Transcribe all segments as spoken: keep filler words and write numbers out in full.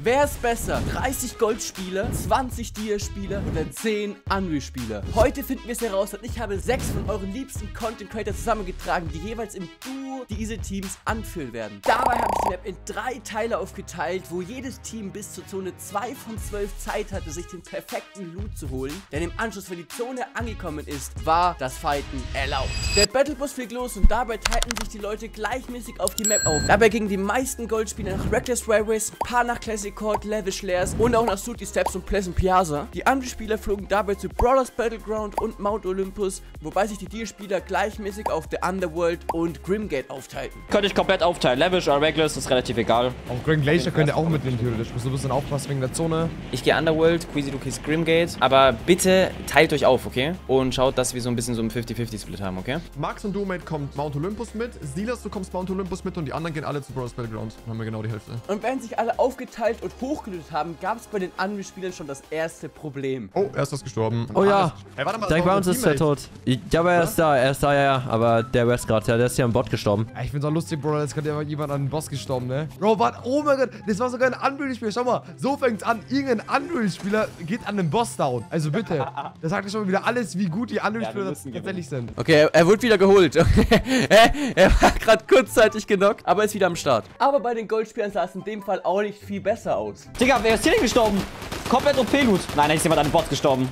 Wer ist besser? dreißig Goldspieler, zwanzig Dia-Spieler oder zehn Unreal-Spieler? Heute finden wir es heraus und ich habe sechs von euren liebsten Content-Creator zusammengetragen, die jeweils im Duo diese Teams anführen werden. Dabei habe ich die Map in drei Teile aufgeteilt, wo jedes Team bis zur Zone zwei von zwölf Zeit hatte, sich den perfekten Loot zu holen. Denn im Anschluss, wenn die Zone angekommen ist, war das Fighten erlaubt. Der Battlebus fliegt los und dabei teilten sich die Leute gleichmäßig auf die Map auf. Dabei gingen die meisten Goldspieler nach Reckless Railways, ein paar nach Classic Court, Lavish Lairs und auch nach Sooty Steps und Pleasant Piazza. Die anderen Spieler flogen dabei zu Brawlers Battleground und Mount Olympus, wobei sich die Dia-Spieler gleichmäßig auf der Underworld und Grimgate aufteilten. Könnte ich komplett aufteilen. Lavish oder Reckless ist relativ egal. Auf Grand Glacier könnt ihr auch mitnehmen, theoretisch. Musst du ein bisschen aufpassen wegen der Zone. Ich gehe Underworld, Queasy, du gehst Grimgate. Aber bitte teilt euch auf, okay? Und schaut, dass wir so ein bisschen so einen fifty fifty Split haben, okay? Max und Doomate kommt Mount Olympus mit. Silas, du kommst Mount Olympus mit und die anderen gehen alle zu Brawlers Battleground. Dann haben wir genau die Hälfte. Und während sich alle aufgeteilt und hochgelöst haben, gab es bei den Unreal-Spielern schon das erste Problem. Oh, er ist was gestorben. Oh ja. Hey, warte mal, Direkt bei uns ist der tot. Ja, aber er ist da, er ist da, ja, ja. Aber der West gerade, ja, der ist hier am Bot gestorben. Ich find's auch lustig, Bro, jetzt hat ja jemand an den Boss gestorben, ne? Bro, warte, oh mein Gott, das war sogar ein Unreal-Spieler. Schau mal, so fängt's an. Irgendein Unreal-Spieler geht an den Boss down. Also bitte. Das sagt ja schon wieder alles, wie gut die Unreal-Spieler ja, tatsächlich sind. Okay, er, er wurde wieder geholt. Er war gerade kurzzeitig genockt, aber ist wieder am Start. Aber bei den Goldspielern sah es in dem Fall auch nicht viel besser aus. Digga, wer ist hier denn gestorben? Komplett O P-Loot. Nein, da ist jemand an den Bot gestorben.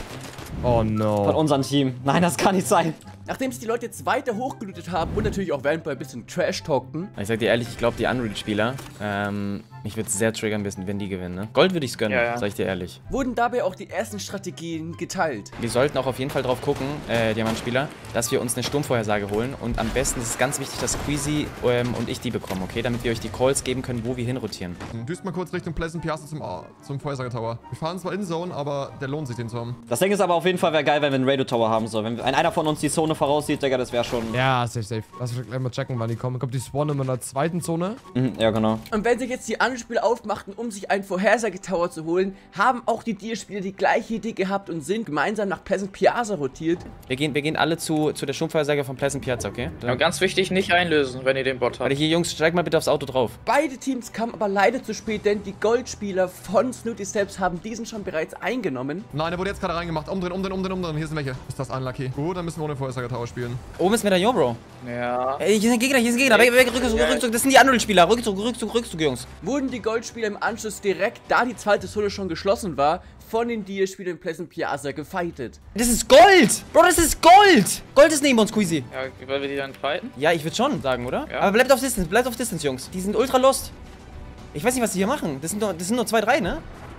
Oh no. Von unserem Team. Nein, das kann nicht sein. Nachdem sich die Leute jetzt weiter hochgelootet haben und natürlich auch während bei ein bisschen Trash-Talkten. Ich sag dir ehrlich, ich glaube, die Unreal-Spieler, ähm, mich würde es sehr triggern, wenn die gewinnen, ne? Gold würde ich es gönnen, ja, ja. Sag ich dir ehrlich. Wurden dabei auch die ersten Strategien geteilt. Wir sollten auch auf jeden Fall drauf gucken, äh, Diamantspieler, dass wir uns eine Sturmvorhersage holen. Und am besten ist es ganz wichtig, dass Queasy ähm, und ich die bekommen, okay? Damit wir euch die Calls geben können, wo wir hinrotieren. Düst mal kurz Richtung Pleasant Piazza zum, zum Vorhersagetower. Wir fahren zwar in Zone, aber der lohnt sich, den zu haben. Das Ding ist aber auf jeden Fall, wäre geil, wenn wir einen Radio Tower haben. So. Wenn einer von uns die Zone voraussieht, Digga, das wäre schon... Ja, safe, safe. Lass uns gleich mal checken, wann die kommen. Kommt die spawnen in der zweiten Zone? Mhm, ja, genau. Und wenn sich jetzt die anderen Spieler aufmachten, um sich einen Vorhersagetower zu holen, haben auch die Dia-Spieler die gleiche Idee gehabt und sind gemeinsam nach Pleasant Piazza rotiert. Wir gehen, wir gehen alle zu, zu der Sturmvorhersage von Pleasant Piazza, okay? Ja, ganz wichtig, nicht einlösen, wenn ihr den Bot habt. Warte, hier, Jungs, steigt mal bitte aufs Auto drauf. Beide Teams kamen aber leider zu spät, denn die Goldspieler von Snooty Steps haben diesen schon bereits eingenommen. Nein, der wurde jetzt gerade reingemacht. Umdrehen, umdrehen, umdrehen, umdrehen. Hier sind welche. Ist das unlucky? Gut, dann müssen wir ohne Vorhersagetower spielen. Oben ist Medaillon, Bro. Ja. Ey, hier sind Gegner, hier sind Gegner. Weg, weg, Rückzug, Rückzug. Das sind die Unreal-Spieler. Rückzug, Rückzug, Rückzug, Jungs. Wurden die Goldspieler im Anschluss direkt, da die zweite Zone schon geschlossen war, von den Dia-Spielern in Pleasant Piazza gefightet. Das ist Gold! Bro, das ist Gold! Gold ist neben uns, Queasy. Ja, wollen wir die dann fighten? Ja, ich würde schon sagen, oder? Ja. Aber bleibt auf Distance, bleibt auf Distance, Jungs. Die sind ultra lost. Ich weiß nicht, was die hier machen. Das sind nur, das sind nur zwei, drei, ne?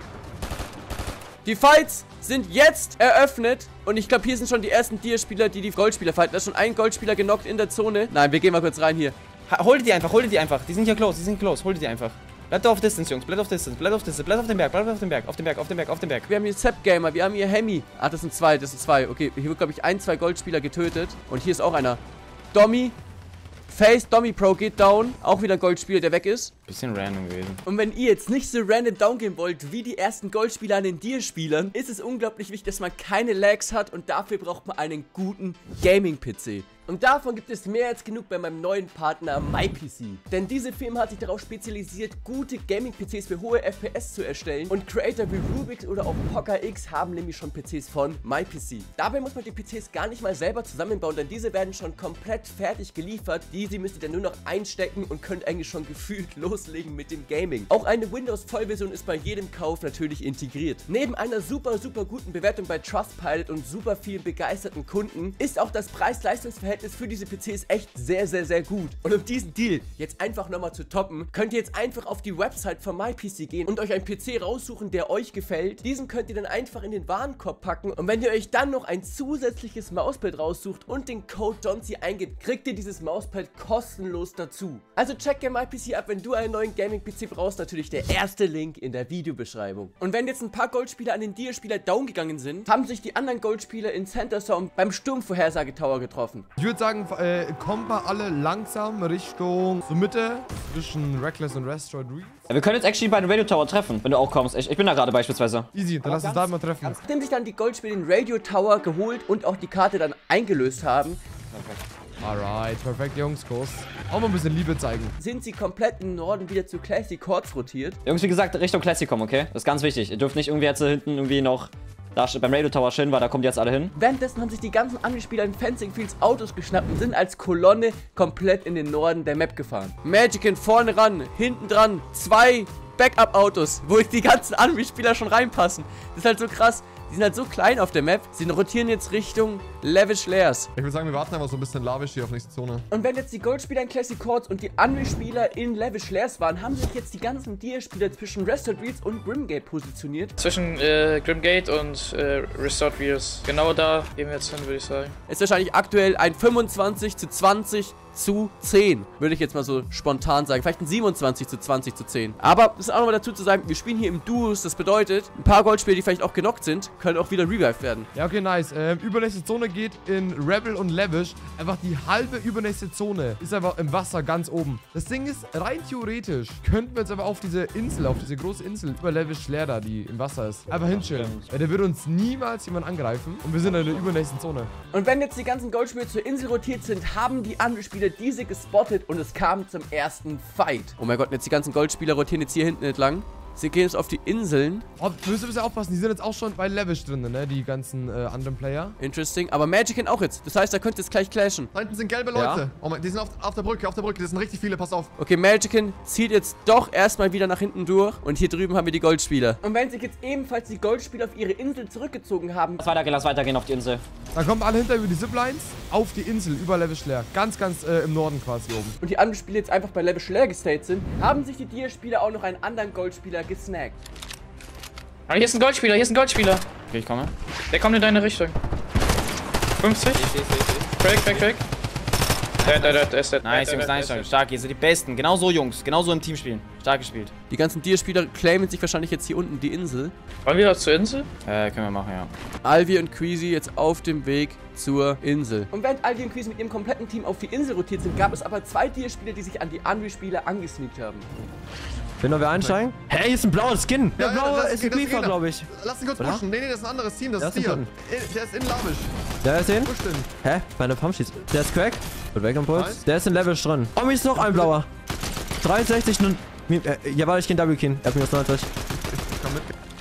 Die Fights sind jetzt eröffnet und ich glaube, hier sind schon die ersten Dia-Spieler, die die Goldspieler fighten. Da ist schon ein Goldspieler genockt in der Zone. Nein, wir gehen mal kurz rein hier. Ha, holt die einfach, holt die einfach. Die sind hier close, die sind close. Holt die einfach. Bleibt auf Distance, Jungs. Bleibt auf Distance, bleibt auf Distance, bleibt auf dem Berg, bleibt auf dem Berg, auf dem Berg, auf dem Berg, auf dem Berg. Wir haben hier Sepp Gamer, wir haben hier Hemi. Ah, das sind zwei, das sind zwei. Okay, hier wird, glaube ich, ein, zwei Goldspieler getötet. Und hier ist auch einer. Dommy. Face, Dommy Pro geht down. Auch wieder ein Goldspieler, der weg ist. Bisschen random gewesen. Und wenn ihr jetzt nicht so random down gehen wollt, wie die ersten Goldspieler an den Dia-Spielern, ist es unglaublich wichtig, dass man keine Lags hat und dafür braucht man einen guten Gaming-P C. Und davon gibt es mehr als genug bei meinem neuen Partner MyPC. Denn diese Firma hat sich darauf spezialisiert, gute Gaming-P Cs für hohe F P S zu erstellen. Und Creator wie Rubix oder auch PokerX haben nämlich schon P Cs von MyPC. Dabei muss man die P Cs gar nicht mal selber zusammenbauen, denn diese werden schon komplett fertig geliefert. Diese müsst ihr dann nur noch einstecken und könnt eigentlich schon gefühlt loslegen mit dem Gaming. Auch eine Windows-Vollversion ist bei jedem Kauf natürlich integriert. Neben einer super, super guten Bewertung bei Trustpilot und super vielen begeisterten Kunden ist auch das Preis-Leistungs-Verhältnis für diese P Cs echt sehr, sehr, sehr gut. Und um diesen Deal jetzt einfach nochmal zu toppen, könnt ihr jetzt einfach auf die Website von MyPC gehen und euch einen P C raussuchen, der euch gefällt. Diesen könnt ihr dann einfach in den Warenkorb packen und wenn ihr euch dann noch ein zusätzliches Mauspad raussucht und den Code Johnsy eingebt, kriegt ihr dieses Mauspad kostenlos dazu. Also check gerne MyPC ab, wenn du einen neuen Gaming-P C brauchst, natürlich der erste Link in der Videobeschreibung. Und wenn jetzt ein paar Goldspieler an den Dia-Spieler down gegangen sind, haben sich die anderen Goldspieler in Center Zone beim Sturmvorhersagetower getroffen. Ich würde sagen, äh, kommt mal alle langsam Richtung zur Mitte zwischen Reckless und Restroid Reef. Ja, wir können jetzt actually bei dem Radio Tower treffen, wenn du auch kommst. Ich, ich bin da gerade beispielsweise. Easy, dann lass uns da mal treffen. Nachdem sich dann die Goldspieler den Radio Tower geholt und auch die Karte dann eingelöst haben, Alright, perfekt, Jungs, Kurs. Auch mal ein bisschen Liebe zeigen. Sind sie komplett im Norden wieder zu Classic Chords rotiert. Jungs, wie gesagt, Richtung Classic kommen, okay? Das ist ganz wichtig. Ihr dürft nicht irgendwie jetzt hinten irgendwie noch da beim Radio Tower stehen, weil da kommen die jetzt alle hin. Währenddessen haben sich die ganzen Anspieler in Fencing Fields Autos geschnappt und sind als Kolonne komplett in den Norden der Map gefahren. Magicin vorne ran, hinten dran, zwei Backup-Autos, wo die ganzen Anspieler schon reinpassen. Das ist halt so krass. Die sind halt so klein auf der Map. Sie rotieren jetzt Richtung Lavish Lairs. Ich würde sagen, wir warten einfach so ein bisschen lavish hier auf nächste Zone. Und wenn jetzt die Goldspieler in Classic Chords und die Unreal-Spieler in Lavish Lairs waren, haben sich jetzt die ganzen Dia-Spieler zwischen Restored Wheels und Grimgate positioniert. Zwischen äh, Grimgate und äh, Restored Wheels. Genau da gehen wir jetzt hin, würde ich sagen. Ist wahrscheinlich aktuell ein fünfundzwanzig zu zwanzig zu zehn. Würde ich jetzt mal so spontan sagen. Vielleicht ein siebenundzwanzig zu zwanzig zu zehn. Aber es ist auch nochmal dazu zu sagen, wir spielen hier im Duos. Das bedeutet, ein paar Goldspieler, die vielleicht auch genockt sind, können auch wieder revived werden. Ja, okay, nice. Ähm, übernächste Zone geht in Rebel und Lavish. Einfach die halbe übernächste Zone ist einfach im Wasser ganz oben. Das Ding ist, rein theoretisch könnten wir jetzt aber auf diese Insel, auf diese große Insel über Lavish Lair da, die im Wasser ist, einfach hinchillen. Weil der würde uns niemals jemand angreifen. Und wir sind in der übernächsten Zone. Und wenn jetzt die ganzen Goldspieler zur Insel rotiert sind, haben die anderen Spieler diese gespottet und es kam zum ersten Fight. Oh mein Gott, jetzt die ganzen Goldspieler rotieren jetzt hier hinten entlang. Sie gehen jetzt auf die Inseln. Oh, müsst ihr ein bisschen aufpassen, die sind jetzt auch schon bei Lavish drin, ne? Die ganzen äh, anderen Player. Interesting. Aber Magicin auch jetzt. Das heißt, da könnte jetzt gleich clashen. Da hinten sind gelbe Leute. Ja. Oh mein, die sind auf, auf der Brücke, auf der Brücke. Das sind richtig viele, pass auf. Okay, Magicin zieht jetzt doch erstmal wieder nach hinten durch. Und hier drüben haben wir die Goldspieler. Und wenn sich jetzt ebenfalls die Goldspieler auf ihre Insel zurückgezogen haben. Lass weitergehen, lass weitergehen auf die Insel. Da kommen alle hinter über die Ziplines auf die Insel über Lavish Lair. Ganz, ganz äh, im Norden quasi oben. Und die anderen Spieler jetzt einfach bei Lavish Lair gestayed sind, haben sich die Dia-Spieler auch noch einen anderen Goldspieler gesnackt. Ah, hier ist ein Goldspieler, hier ist ein Goldspieler. Okay, ich komme. Der kommt in deine Richtung. fünfzig. Crack, crack, crack. Der, der, der, der ist der. Nice, der, Jungs, der, nice, der, Jungs. Stark, ihr seid die Besten. Genau so, Jungs. Genau so im Team spielen. Stark gespielt. Die ganzen Dia-Spieler claimen sich wahrscheinlich jetzt hier unten die Insel. Wollen wir zur Insel? Äh, können wir machen, ja. Alvi und Queasy jetzt auf dem Weg zur Insel. Und während Alvi und Queasy mit ihrem kompletten Team auf die Insel rotiert sind, gab es aber zwei Dia-Spieler, die sich an die Unreal-Spieler angesneakt haben. Will noch wer einsteigen? Hey, hier ist ein blauer Skin. Der Ja, ja, blaue das ist ein das Griefer, glaube ich. Lass ihn kurz Oder? pushen. Nee, nee, das ist ein anderes Team. Das Der ist ist dir. unten. Der ist in Lavish. Der ist den? Push den. Hä? Meine Pump schießt. Der ist crack. Wird weg am Puls. Nice. Der ist in Lavish drin. Oh, mir ist noch ein blauer. dreiundsechzig. Nun. Äh, ja, warte, ich gehe Double King. Er hat minus neunzig. Ich komm mit.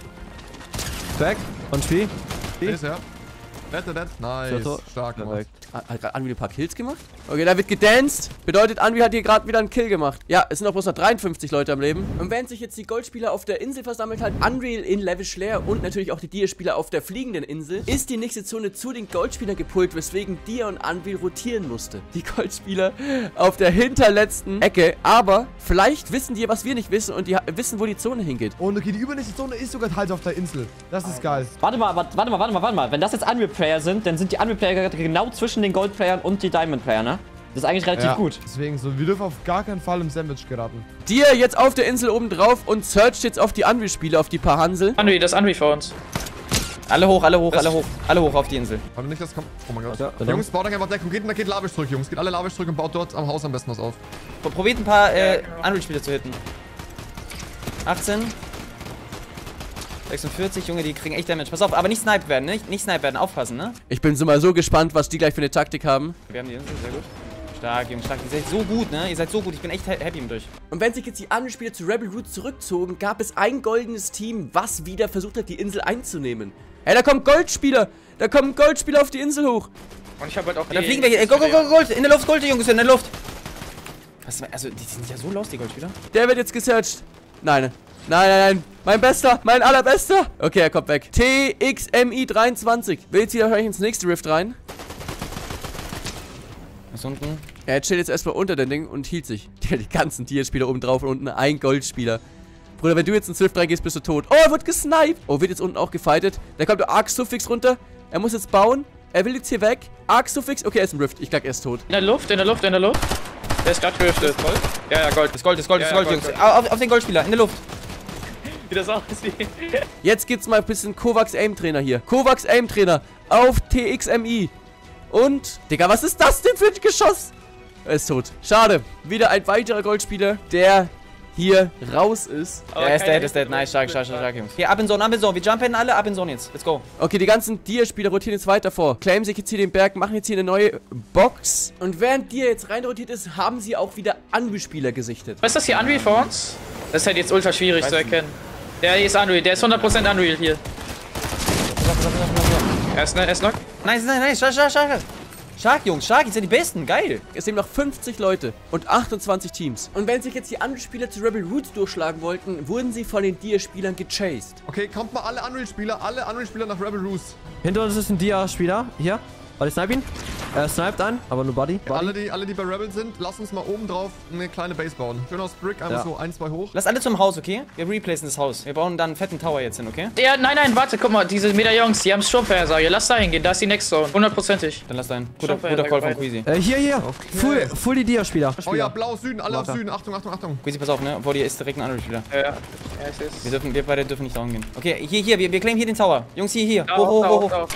Crack. Und Spiel. Der ist ja. Dead, dead, dead. Nice. So, so. Stark gemacht. Perfekt. Hat gerade Unreal ein paar Kills gemacht? Okay, da wird gedanced. Bedeutet, Unreal hat hier gerade wieder einen Kill gemacht. Ja, es sind auch bloß noch dreiundfünfzig Leute am Leben. Und während sich jetzt die Goldspieler auf der Insel versammelt hat, Unreal in Lavish Lair und natürlich auch die Dia-Spieler auf der fliegenden Insel, ist die nächste Zone zu den Goldspielern gepult, weswegen Dia und Unreal rotieren musste. Die Goldspieler auf der hinterletzten Ecke. Aber vielleicht wissen die, was wir nicht wissen und die wissen, wo die Zone hingeht. Und okay, die übernächste Zone ist sogar halt auf der Insel. Das ist geil. Warte mal, warte, warte mal, warte mal, warte mal. Wenn das jetzt Unreal-Player sind, dann sind die Unreal-Player genau zwischen den Gold-Playern und die Diamond-Player, ne? Das ist eigentlich relativ Ja, gut. deswegen so, wir dürfen auf gar keinen Fall im Sandwich geraten. Dia jetzt auf der Insel oben drauf und searcht jetzt auf die Unreal-Spieler, auf die paar Hansel. Unreal, das ist Unreal vor uns. Alle hoch, alle hoch, alle hoch. Alle hoch auf die Insel. Warte nicht, das kommt. Oh mein Gott. Ja, genau. Jungs, baut euch einfach Deckung. Geht, geht Lavish zurück, Jungs. Geht alle Lavish zurück und baut dort am Haus am besten was auf. Pro- Probiert ein paar äh, Unreal-Spieler zu hitten. achtzehn. sechsundvierzig, Junge, die kriegen echt Damage. Pass auf, aber nicht sniped werden, ne? Nicht sniped werden, aufpassen, ne? Ich bin so mal so gespannt, was die gleich für eine Taktik haben. Wir haben die Insel, sehr gut. Stark, Jungs, stark. Ihr seid so gut, ne? Ihr seid so gut. Ich bin echt ha- happy mit euch. Und wenn sich jetzt die anderen Spieler zu Rebel Roots zurückzogen, gab es ein goldenes Team, was wieder versucht hat, die Insel einzunehmen. Hey, da kommen Goldspieler! Da kommen Goldspieler auf die Insel hoch! Und ich habe halt auch Da fliegen wir hier. Ey, Go, go, go, Gold! In der Luft, Gold, Jungs, in der Luft! Was, also, die sind ja so lost, die Goldspieler. Der wird jetzt gesearched. Nein, nein, nein, nein. Mein Bester, mein allerbester. Okay, er kommt weg. T X M I dreiundzwanzig. Will jetzt hier wahrscheinlich ins nächste Rift rein. Was unten? Er chillt jetzt erstmal unter den Ding und hielt sich. Die, die ganzen Tierspieler oben drauf und unten ein Goldspieler. Bruder, wenn du jetzt ins Rift reingehst, bist du tot. Oh, er wird gesniped. Oh, wird jetzt unten auch gefightet. Da kommt der Arc Suffix runter. Er muss jetzt bauen. Er will jetzt hier weg. Arc Suffix. Okay, er ist im Rift. Ich glaube, er ist tot. In der Luft, in der Luft, in der Luft. Der ist gerade geriftet. Gold? Ja, ja, Gold. Das Gold, das Gold, das Ja, Gold, ja, Jungs. Gold, Auf, auf den Goldspieler, in der Luft. Wie das aussieht. Jetzt gibt's mal ein bisschen Kovacs Aim Trainer hier. Kovacs Aim Trainer auf T X M I. Und, Digga, was ist das denn für ein Geschoss? Er ist tot. Schade. Wieder ein weiterer Goldspieler, der hier raus ist. Oh, Er ist keine dead, ist dead. Hilfe. Nice, stark, stark, stark, stark, Jungs. Hier, ab in Zone, ab in Zone. Wir jumpen alle ab in Zone jetzt. Let's go. Okay, die ganzen Dia-Spieler rotieren jetzt weiter vor. Claimen sich jetzt hier den Berg, machen jetzt hier eine neue Box. Und während Dia jetzt reinrotiert ist, haben sie auch wieder Unreal-Spieler gesichtet. Was ist das hier, Unreal vor uns? Das ist halt jetzt ultra schwierig zu erkennen. Der hier ist Unreal, der ist hundert Prozent Unreal hier. Er ist, er ist knock. Nice, nice, nice. Stark, stark, stark. Stark, Jungs, stark. Ihr seid die Besten. Geil. Es sind noch fünfzig Leute und achtundzwanzig Teams. Und wenn sich jetzt die Unreal-Spieler zu Rebel Roots durchschlagen wollten, wurden sie von den Dia-Spielern gechased. Okay, kommt mal alle Unreal-Spieler, alle Unreal-Spieler nach Rebel Roost. Hinter uns ist ein Dia-Spieler. Hier. Warte, ich snipe ihn. Er sniped an, aber nur Body. Body. Alle die, alle, die bei Rebel sind, lass uns mal oben drauf eine kleine Base bauen. Schön aus Brick, einfach Ja. so ein, zwei hoch. Lass alle zum Haus, okay? Wir replacen das Haus. Wir bauen dann einen fetten Tower jetzt hin, okay? Ja, nein, nein, warte, guck mal, diese Medaillons, die haben Sturmvorhersage. Lass da hingehen, da ist die Next Zone. hundertprozentig. Dann lass dein. Guter, Schaffe, guter ja, Call von weiter. Queasy. Äh, hier, hier. Full, full die Dia-Spieler. Oh ja, blau Süden, alle auf Warte. Süden. Achtung, Achtung, Achtung. Queasy, pass auf, ne? Vor dir ist direkt ein anderer Spieler. Ja, ja, ich seh's. Wir, dürfen, wir beide dürfen nicht down gehen. Okay, hier, hier, wir, wir claimen hier den Tower. Jungs, hier, hier. Da, Hoch, hoch, da, hoch, hoch. da.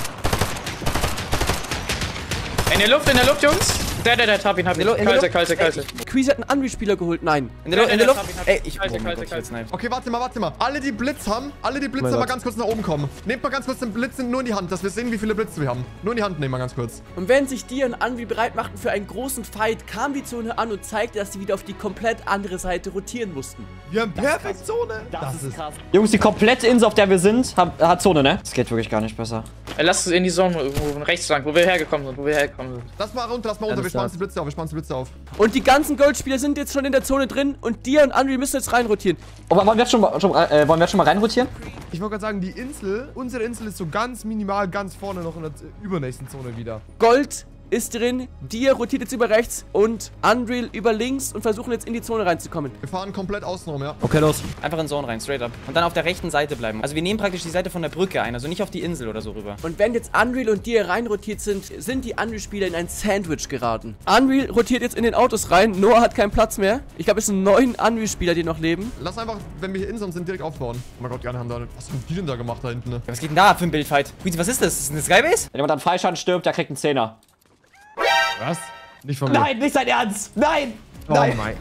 In der Luft, in der Luft, Jungs. Der, der, der, hab ihn, hab ihn. In der Lu- in der Kalte, Luft. kalte, kalte. Queasy hat einen Unreal-Spieler geholt. Nein. In der, Lu- in der Luft. Hab ihn, hab ihn. Ey, ich. Kalte, Oh mein kalte, Gott, ich kalte. jetzt sniped. Okay, warte mal, warte mal. Alle, die Blitz haben, alle, die Blitz Mein haben, mal Gott. ganz kurz nach oben kommen. Nehmt mal ganz kurz den Blitz nur in die Hand, dass wir sehen, wie viele Blitze wir haben. Nur in die Hand nehmen, mal ganz kurz. Und wenn sich Dia und Unreal bereit machten für einen großen Fight, kam die Zone an und zeigte, dass sie wieder auf die komplett andere Seite rotieren mussten. Wir haben perfekt Zone. Das, ist Krass. Jungs, die komplette Insel, auf der wir sind, hat, hat Zone, ne? Das geht wirklich gar nicht besser. Äh, Lass es in die Zone moven, rechts lang, wo wir hergekommen sind, wo wir hergekommen sind. Lass mal runter, lass mal runter. Wir Alles spannen klar. die Blitze auf, wir spannen die Blitze auf. Und die ganzen Goldspieler sind jetzt schon in der Zone drin und Dia und Unreal müssen jetzt reinrotieren. Oh, wollen wir jetzt schon, mal- schon, äh, wollen wir jetzt schon mal reinrotieren? Ich wollte gerade sagen, die Insel, unsere Insel ist so ganz minimal ganz vorne noch in der Z- übernächsten Zone wieder. Gold ist drin, Dia rotiert jetzt über rechts und Unreal über links und versuchen jetzt in die Zone reinzukommen. Wir fahren komplett außenrum, ja. Okay, los. Einfach in Zone rein, straight up. Und dann auf der rechten Seite bleiben. Also wir nehmen praktisch die Seite von der Brücke ein, also nicht auf die Insel oder so rüber. Und wenn jetzt Unreal und Dia reinrotiert sind, sind die Unreal-Spieler in ein Sandwich geraten. Unreal rotiert jetzt in den Autos rein, Noah hat keinen Platz mehr. Ich glaube, es sind neun Unreal-Spieler, die noch leben. Lass einfach, wenn wir hier in sind, direkt aufbauen. Oh mein Gott, die anderen haben da. Was haben die denn da gemacht da hinten, ne? Ja, was geht denn da für ein Bildfight? Queasy, was ist das? Ist das eine Skybase? Wenn jemand an Freischaden stirbt, der kriegt einen Zehner. Was? Nicht von mir. Nein, nicht sein Ernst! Nein! Oh mein.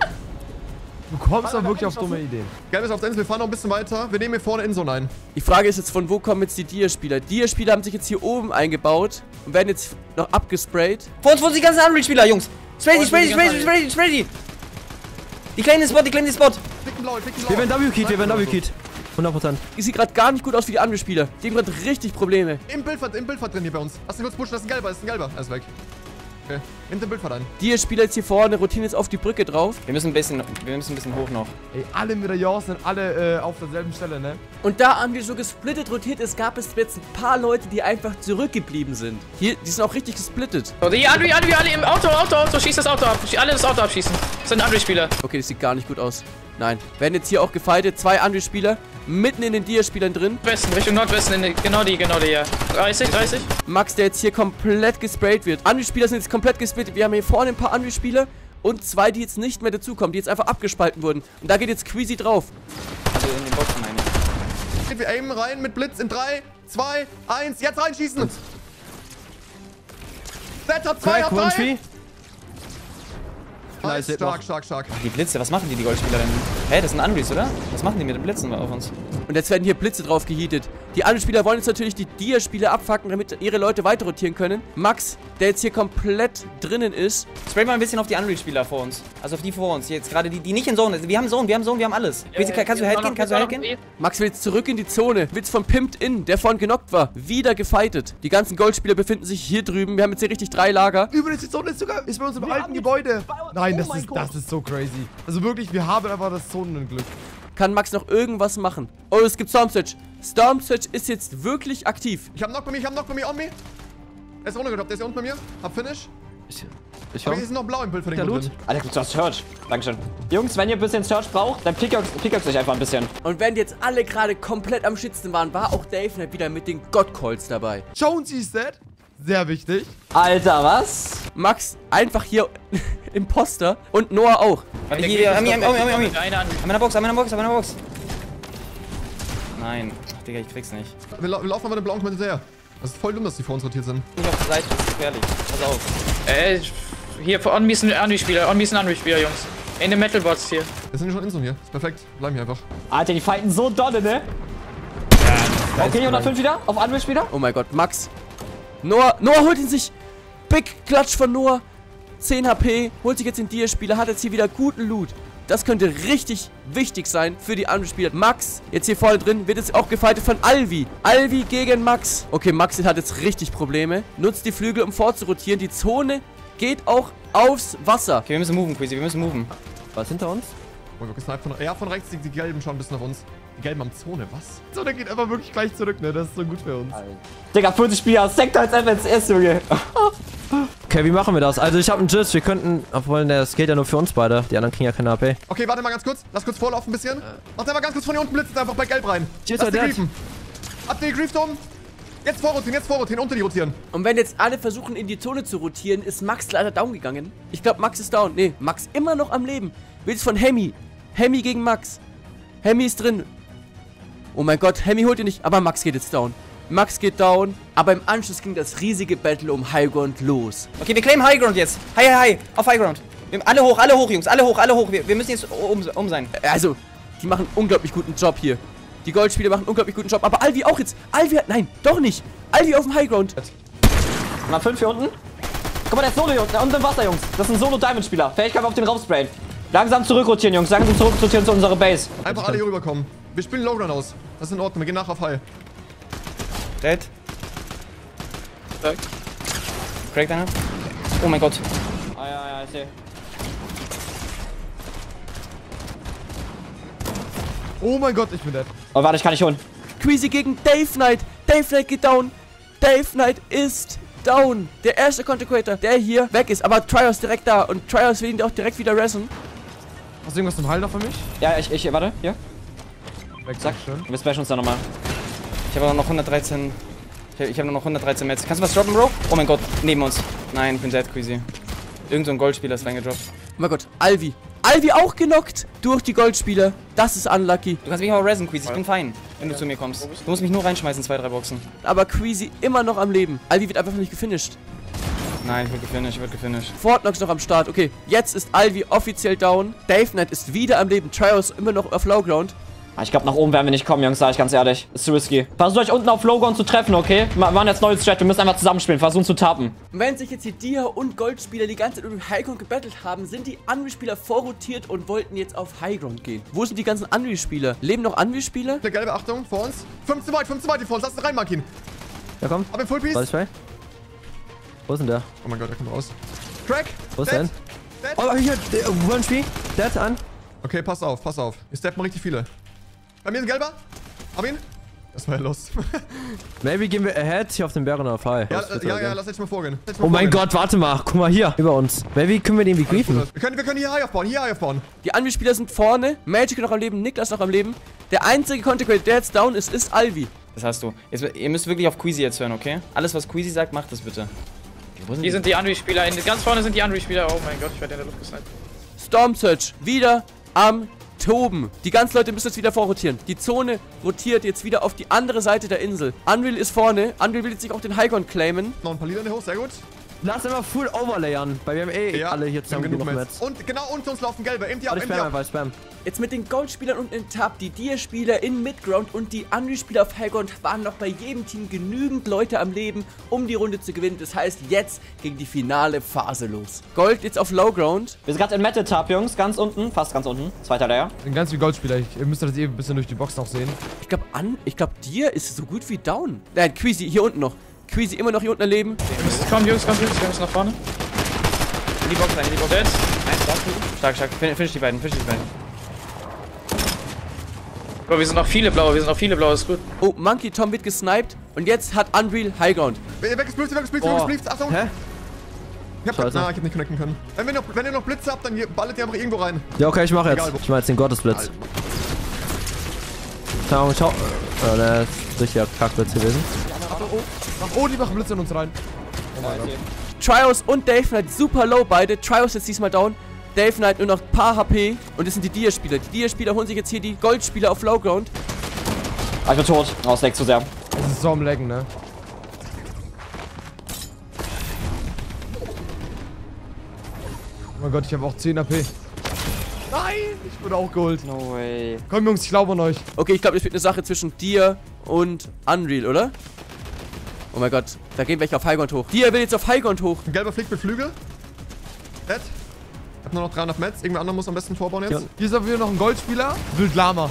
Du kommst doch wirklich auf dumme Ideen. Gelb ist auf der Insel, wir fahren noch ein bisschen weiter. Wir nehmen hier vorne in so ein. Die Frage ist jetzt, von wo kommen jetzt die Dia-Spieler? Dia-Spieler haben sich jetzt hier oben eingebaut und werden jetzt noch abgesprayt. Vor uns, vor uns die ganzen Unreal-Spieler, Jungs. Spray die, spray die, spray die, spray die, spray die. Die claimen den Spot, die claimen den Spot. Ficken blau, ficken blau. Wir werden W-Kit, wir werden W-Kit. hundert Prozent. Die sieht gerade gar nicht gut aus wie die Unreal-Spieler. Die haben gerade richtig Probleme. Im Bildfahrt, im Bildfahrt drin hier bei uns. Lass ihn kurz pushen, das ist ein gelber, das ist ein gelber. Er ist weg. Okay, in den Bildfahrt ein. Dia-Spieler jetzt hier vorne rotieren jetzt auf die Brücke drauf. Wir müssen ein bisschen, wir müssen ein bisschen hoch noch. Ey, alle Medaillons sind alle äh, auf derselben Stelle, ne? Und da Unreal so gesplittet rotiert ist, gab es jetzt ein paar Leute, die einfach zurückgeblieben sind. Hier, die sind auch richtig gesplittet. So, die Unreal, Unreal, alle im Auto, Auto, Auto, schieß das Auto ab. Alle das Auto abschießen. Das sind Unreal-Spieler. Okay, das sieht gar nicht gut aus. Nein. Werden jetzt hier auch gefightet. Zwei Unreal-Spieler mitten in den Dia-Spielern drin. Westen, Richtung Nordwesten, in die, genau die, genau die, ja. dreißig, dreißig. Max, der jetzt hier komplett gesprayt wird. Unreal-Spieler sind jetzt komplett gesplittet. Wir haben hier vorne ein paar Unreal-Spieler und zwei, die jetzt nicht mehr dazukommen, die jetzt einfach abgespalten wurden. Und da geht jetzt Queasy drauf. Also in den Boxen meine ich. Wir aimen rein mit Blitz in drei, zwei, eins. Jetzt reinschießen. Set hat zwei, Crack, hat one drei. tree. Nice, Nice, stark, noch. stark, stark. Die Blitze, was machen die, die Goldspieler denn? Hä, das sind Unreals, oder? Was machen die mit den Blitzen auf uns? Und jetzt werden hier Blitze drauf gehietet. Die Unreal-Spieler wollen jetzt natürlich die Dia-Spieler abfacken, damit ihre Leute weiter rotieren können. Max, der jetzt hier komplett drinnen ist. Spray mal ein bisschen auf die Unreal-Spieler vor uns. Also auf die vor uns. Jetzt gerade die, die nicht in Zone sind. Wir haben Zone, wir haben Zone, wir haben alles. Queasy, kannst du Head gehen? Kannst du Head gehen? Max will jetzt zurück in die Zone. Wird von Pimped In, der vorhin genockt war, wieder gefightet. Die ganzen Goldspieler befinden sich hier drüben. Wir haben jetzt hier richtig drei Lager. Übrigens, die Zone ist sogar ist bei uns im alten Gebäude. Nein, das ist, das ist so crazy. Also wirklich, wir haben einfach das Zonenglück. Kann Max noch irgendwas machen? Oh, es gibt Storm Surge. Storm Surge ist jetzt wirklich aktiv. Ich hab Knock bei mir, ich hab Knock bei mir, on me. Er ist runtergedroppt, der ist hier unten bei mir. Hab Finish. Ich Aber komm. hier ist noch blau im Bild für den Der Gut Loot. drin. Alter, du hast Search. Dankeschön. Jungs, wenn ihr ein bisschen Search braucht, dann pickaxe pickaxe euch einfach ein bisschen. Und während jetzt alle gerade komplett am Schützen waren, war auch Dave halt wieder mit den God Calls dabei. Jonesy ist dead. Sehr wichtig. Alter, was? Max einfach hier Imposter und Noah auch. Warte, hier, Ami, Ami, Ami, Ami, Ami. Eine Unreal. An meiner Box, an meiner Box, an meiner Box. Nein. Ach, Digga, ich krieg's nicht. Wir, lau wir laufen mal den blauen Kommentar hinterher. Das ist voll dumm, dass die vor uns rotiert sind. Nicht auf der Seite, das ist gefährlich. Pass auf. Äh, hier, on me ist ein Unreal-Spieler, on me ist ein Unreal-Spieler, Jungs. In den Metalbots hier. Wir sind schon in so hier. Ist perfekt. Bleiben hier einfach. Alter, die fighten so dolle, ne? Okay, hundertfünf wieder. Auf Anwisch wieder. Oh mein Gott, Max. Noah, Noah holt ihn sich. Big Klatsch von Noah. zehn H P. Holt sich jetzt den Dia-Spieler. Hat jetzt hier wieder guten Loot. Das könnte richtig wichtig sein für die anderen Spieler. Max, jetzt hier vorne drin, wird jetzt auch gefightet von Alvi. Alvi gegen Max. Okay, Max hat jetzt richtig Probleme. Nutzt die Flügel, um vorzurotieren. Die Zone geht auch aufs Wasser. Okay, wir müssen moven, Queasy, wir müssen moven. Was hinter uns? Oh, wir gesniped von, ja, von rechts, die, die Gelben schauen bis nach uns. Die Gelben am Zone, was? Die Zone geht einfach wirklich gleich zurück, ne? Das ist so gut für uns. Digga, vierzig Spieler, Sektor als F S S, Junge. Okay, wie machen wir das? Also ich habe einen Jizz, wir könnten, obwohl das geht ja nur für uns beide. Die anderen kriegen ja keine A P. Okay, warte mal ganz kurz. Lass kurz vorlaufen ein bisschen. Mach einfach ganz kurz von hier unten blitzen, einfach bei Gelb rein. Jizz, Lass die der griefen. Habt ihr gegrieft oben? Jetzt vorrotieren, jetzt vorrotieren, unter die rotieren. Und wenn jetzt alle versuchen, in die Zone zu rotieren, ist Max leider down gegangen. Ich glaube, Max ist down. Nee, Max immer noch am Leben. Wird jetzt von Hemi. Hemi gegen Max. Hemi ist drin. Oh mein Gott, Hemi holt ihn nicht. Aber Max geht jetzt down. Max geht down. Aber im Anschluss ging das riesige Battle um Highground los. Okay, wir claimen Highground jetzt. Hi, hi, hi. Auf Highground. Wir alle hoch, alle hoch, Jungs. Alle hoch, alle hoch. Wir, wir müssen jetzt um, um sein. Also, die machen einen unglaublich guten Job hier. Die Goldspieler machen einen unglaublich guten Job. Aber Alvi auch jetzt. Alvi hat... Nein, doch nicht. Alvi auf dem Highground. Mal fünf hier unten. Guck mal, der ist Solo, Jungs. Da unten im Wasser, Jungs. Das ist ein Solo-Diamond-Spieler. Fähigkeit auf den raufsprayen. Langsam zurückrotieren, Jungs. Langsam zurückrotieren zu unserer Base. Einfach alle hier rüberkommen. Wir spielen Lowground aus. Das ist in Ordnung. Wir gehen nach auf High. Dead. Crack einer. Oh mein Gott. Ah, ja, ja, ich sehe. Oh mein Gott, ich bin dead. Oh, warte, ich kann nicht holen. Queasy gegen Dave Knight. Dave Knight geht down. Dave Knight ist down. Der erste Content Creator, der hier weg ist. Aber Trios direkt da. Und Trios will ihn auch direkt wieder ressen. Hast du irgendwas zum Heil noch für mich? Ja, ich, ich, warte, hier. Weg, Zack. schön. Wir splashen uns da nochmal. Ich habe noch hundertdreizehn. Ich habe hab nur noch hundertdreizehn Mets. Kannst du was droppen, Bro? Oh mein Gott, neben uns. Nein, ich bin dead, Queasy. Irgend so ein Goldspieler ist reingedroppt. Oh mein Gott, Alvi. Alvi auch genockt durch die Goldspieler. Das ist unlucky. Du kannst mich aber resen, Queasy. Ich bin fein, wenn du zu mir kommst. Du musst mich nur reinschmeißen, zwei, drei Boxen. Aber Queasy immer noch am Leben. Alvi wird einfach nicht gefinisht. Nein, ich wurde gefinisht, ich wurde gefinisht. Fortnox noch am Start. Okay, jetzt ist Alvi offiziell down. Dave Knight ist wieder am Leben. Trios immer noch auf Lowground. Ich glaube, nach oben werden wir nicht kommen, Jungs, sag ich ganz ehrlich. Ist zu risky. Versucht euch unten auf Lowground zu treffen, okay? Wir machen jetzt neues Strat, wir müssen einfach zusammenspielen, versuchen zu tappen. Und wenn sich jetzt die Dia und Goldspieler die ganze Zeit um Highground gebettelt haben, sind die Unreal-Spieler vorrotiert und wollten jetzt auf Highground gehen. Wo sind die ganzen Unreal-Spieler? Leben noch Unreal-Spieler? Der gelbe, Achtung, vor uns. Fünf zu weit, fünf zu weit, die vor uns. Lass ihn rein, Markin. Ja, komm. Hab ihn Full Piece. Warte, ich bei. Wo ist denn der? Oh mein Gott, der kommt raus. Crack. Wo ist Dead. der denn? Dead. Oh, hier, der One Tree. Dead an. Okay, pass auf, pass auf. Ich steppen richtig viele. Bei mir ist ein gelber. Hab ihn. Das war ja los. Maybe gehen wir ahead hier auf den Bären auf High. ja, Das wird ja, aber ja, gehen. lass jetzt mal vorgehen. Lass jetzt mal Oh mein vorgehen. Gott, warte mal. Guck mal hier, über uns. Maybe können wir den wie griefen. Wir können, wir können hier High aufbauen, hier High aufbauen. Die Unreal-Spieler sind vorne. Magic noch am Leben, Niklas noch am Leben. Der einzige Content Creator, der jetzt down ist, ist Alvi. Das hast du. Jetzt, ihr müsst wirklich auf Queasy jetzt hören, okay? Alles, was Queasy sagt, macht das bitte. Okay, wo sind Hier sind die Unreal-Spieler. in- Ganz vorne sind die Unreal-Spieler. Oh mein Gott, ich werde in der Luft gesniped. Storm Search wieder am Toben. Die ganzen Leute müssen jetzt wieder vorrotieren. Die Zone rotiert jetzt wieder auf die andere Seite der Insel. Unreal ist vorne. Unreal will jetzt sich auch den Highground claimen. Noch ein paar Lieder hoch, sehr gut. Lass immer full overlayern, weil wir haben eh alle hier zusammen genug genug Mets. Mets. Und genau unter uns laufen gelbe. Empty ab, Warte, ich empty spam ab. einfach, spam. Jetzt mit den Goldspielern unten in Tab, die Dia-Spieler in Midground und die Unreal-Spieler auf Highground waren noch bei jedem Team genügend Leute am Leben, um die Runde zu gewinnen. Das heißt, jetzt ging die finale Phase los. Gold jetzt auf Lowground. Wir sind gerade in Metal Tab, Jungs, ganz unten, fast ganz unten. Zweiter Layer. Sind ganz viele Goldspieler. Ich, ihr müsst das eben ein bisschen durch die Box noch sehen. Ich glaube, an, ich glaube, Dia ist so gut wie down. Nein, Queasy hier unten noch. Queasy immer noch hier unten erleben. Komm, Jungs, komm, Jungs, wir müssen nach vorne. In die Box rein, in die Box. Dead. Stark, stark. Fin- Finish die beiden, finish die beiden. Bro, wir sind noch viele blaue, wir sind noch viele blaue, ist gut. Oh, Monkey Tom wird gesniped und jetzt hat Unreal Highground. Weggesplitzt, weggesplitzt, Oh. weggesplitzt. Achtung. Hä? Ich hab, Scheiße. na, ich hab nicht connecten können. Wenn, wir noch, wenn ihr noch Blitze habt, dann ballert ihr einfach irgendwo rein. Ja, okay, ich mach jetzt. Egal, wo. Ich mach jetzt den Gottesblitz. Ciao, ciao. Oh, der ist richtiger Kackblitz gewesen. Oh, die machen Blitze in uns rein. Oh mein Gott. Trios und Dave Knight super low beide. Trios jetzt diesmal down. Dave Knight nur noch ein paar H P. Und das sind die Dia-Spieler. Die Dia-Spieler holen sich jetzt hier die Goldspieler auf Lowground. Ah, ich bin tot. Oh, es leckt zu sehr. Das ist so am Laggen, ne? Oh mein Gott, ich habe auch zehn A P. Nein, ich wurde auch geholt. No way. Komm, Jungs, ich glaube an euch. Okay, ich glaube, es wird eine Sache zwischen dir und Unreal, oder? Oh mein Gott, da gehen welche auf Highground hoch. Dir will jetzt auf Highground hoch. Ein gelber fliegt mit Flügel. Dead. Ich hab nur noch dreihundert Mets. Irgendwer anderer muss am besten vorbauen jetzt. Hier ist aber wieder noch ein Goldspieler. Wild Lama.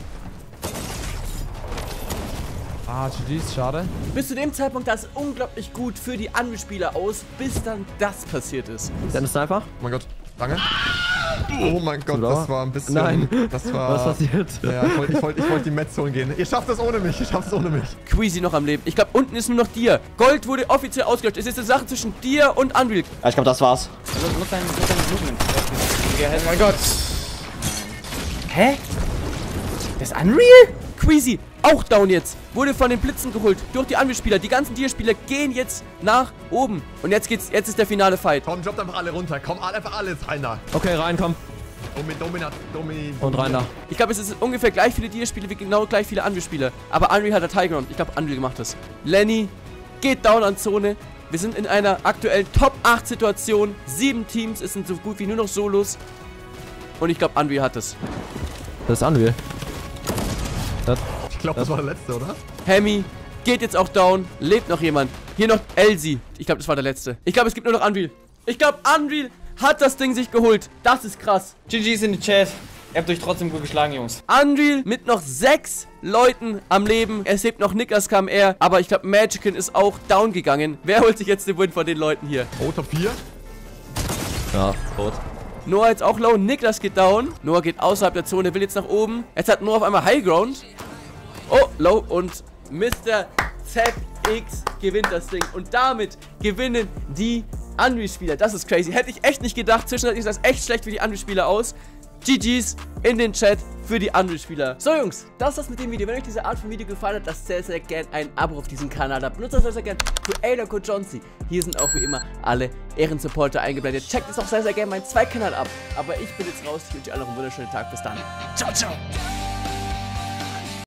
Ah, G G's, schade. Bis zu dem Zeitpunkt sah es unglaublich gut für die Unreal-Spieler aus, bis dann das passiert ist. Dennis Sniper? Oh mein Gott. Danke. Oh mein Gott, da? das war ein bisschen... Nein. Das war... Was passiert? Ja, ich wollte ich wollt, ich wollt die Mets holen gehen. Ihr schafft das ohne mich. Ihr schafft es ohne mich. Queasy noch am Leben. Ich glaube, unten ist nur noch dir. Gold wurde offiziell ausgelöscht. Es ist eine Sache zwischen dir und Unreal. Ja, ich glaube, das war's. Du musst deinen Movement. Oh mein Gott. Hä? Das ist Unreal? Queasy, auch down jetzt. Wurde von den Blitzen geholt. Durch die Unreal-Spieler. Die ganzen Tier-Spieler gehen jetzt nach oben. Und jetzt geht's, jetzt ist der finale Fight. Komm, droppt einfach alle runter. Komm, einfach alles rein da. Okay, rein, komm. Domi, Dominat, Domi... Und rein da. Ich glaube, es ist ungefähr gleich viele Tier-Spieler wie genau gleich viele Unreal-Spieler. Aber Unreal hat der Highground. Ich glaube, Unreal gemacht das. Lenny geht down an Zone. Wir sind in einer aktuellen Top acht Situation. Sieben Teams. Es sind so gut wie nur noch Solos. Und ich glaube, Unreal hat es. Das ist Unreal. Das, Ich glaube, das war der letzte, oder? Hemi geht jetzt auch down. Lebt noch jemand. Hier noch Elsie. Ich glaube, das war der letzte. Ich glaube, es gibt nur noch Unreal. Ich glaube, Unreal hat das Ding sich geholt. Das ist krass. G G's in den Chat. Ihr habt euch trotzdem gut geschlagen, Jungs. Unreal mit noch sechs Leuten am Leben. Es lebt noch Niklas K M R. Aber ich glaube, Magican ist auch down gegangen. Wer holt sich jetzt den Win von den Leuten hier? Oh, Top vier. ja, tot. Noah jetzt auch low. Niklas geht down. Noah geht außerhalb der Zone, will jetzt nach oben. Jetzt hat Noah auf einmal Highground. Oh, low. Und Mister Z X gewinnt das Ding. Und damit gewinnen die Unreal-Spieler. Das ist crazy. Hätte ich echt nicht gedacht. Zwischenzeitlich sah das echt schlecht für die Unreal-Spieler aus. G G's in den Chat für die Unreal-Spieler. So, Jungs, das war's mit dem Video. Wenn euch diese Art von Video gefallen hat, lasst sehr, sehr gerne ein Abo auf diesem Kanal da. Benutzt das sehr, sehr gerne Creator Code Johnsy. Hier sind auch wie immer alle Ehrensupporter eingeblendet. Checkt jetzt auch sehr, sehr gerne meinen Zweitkanal ab. Aber ich bin jetzt raus. Ich wünsche euch allen noch einen wunderschönen Tag. Bis dann. Ciao, ciao.